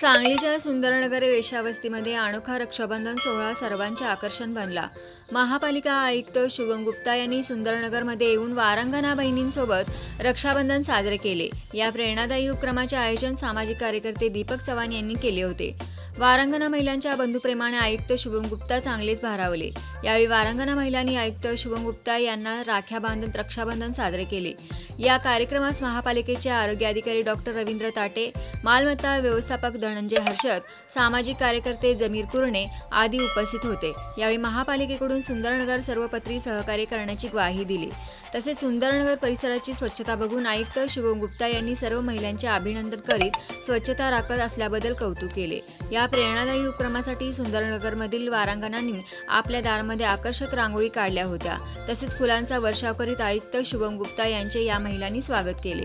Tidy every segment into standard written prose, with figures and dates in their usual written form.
सांगलीच्या सुंदरनगर वेश्यावस्तीमध्ये अनोखा रक्षाबंधन सोहळा सर्वांचे आकर्षण बनला। महापालिका आयुक्त शुभम गुप्ता यांनी सुंदरनगरमध्ये येऊन वारांगना बहिणींसोबत रक्षाबंधन साजरे केले। या प्रेरणादायी उपक्रमाचे आयोजन सामाजिक कार्यकर्ते दीपक चव्हाण यांनी केले होते। वारांगना महिलांच्या बंधुप्रेमाने आयुक्त शुभम गुप्ता चांगलेच भारावले। यावेळी वारांगना महिलांनी आयुक्त शुभम गुप्ता यांना राख्या बांधून रक्षाबंधन साजरे केले। या कार्यक्रमास महापालिकेचे आरोग्य अधिकारी डॉक्टर रवींद्र ताटे, मालमत्ता व्यवस्थापक धनंजय हर्षद, सामाजिक कार्यकर्ते जमीर कुरणे आदी उपस्थित होते। यावेळी महापालिकेकडून सुंदरनगर सर्वपत्री सहकार्य करण्याची ग्वाही दिली। तसेच सुंदरनगर परिसराची स्वच्छता बघून आयुक्त शुभम गुप्ता यांनी सर्व महिलांचे अभिनंदन करीत स्वच्छता राखत असल्याबद्दल कौतुक केले। या प्रेरणादायी उपक्रमासाठी सुंदरनगरमधील वारांगणांनी आपल्या दारामध्ये आकर्षक रांगोळी काढल्या होत्या। तसेच फुलांचा वर्षाव करीत आयुक्त शुभम गुप्ता यांचे या महिलांनी स्वागत केले।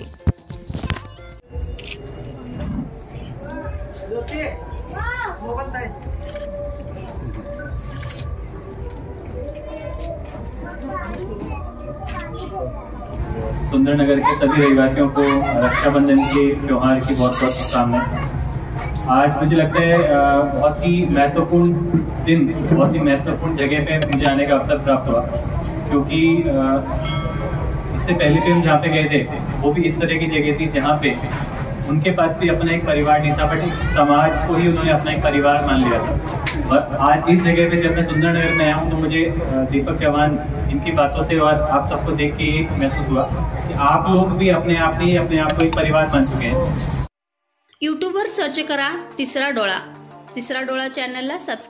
सुंदरनगर के सभी रहवासियों को रक्षाबंधन के त्योहार की बहुत बहुत शुभकामनाएं। आज मुझे लगता है बहुत ही महत्वपूर्ण दिन, बहुत ही महत्वपूर्ण जगह पे मुझे आने का अवसर प्राप्त हुआ, क्योंकि इससे पहले भी हम जहाँ पे गए थे वो भी इस तरह की जगह थी जहाँ पे उनके पास भी अपना एक परिवार नहीं था, बट समाज को ही उन्होंने अपना एक परिवार मान लिया था। और आज इस जगह पे जब मैं सुंदरनगर में आया हूँ तो मुझे दीपक चव्हाण इनकी बातों से और आप सबको देख के ये महसूस हुआ कि आप लोग भी अपने आप को एक परिवार बन चुके हैं। यूट्यूबवर सर्च करा तिसरा डोळा चॅनलला सबस्क्राइब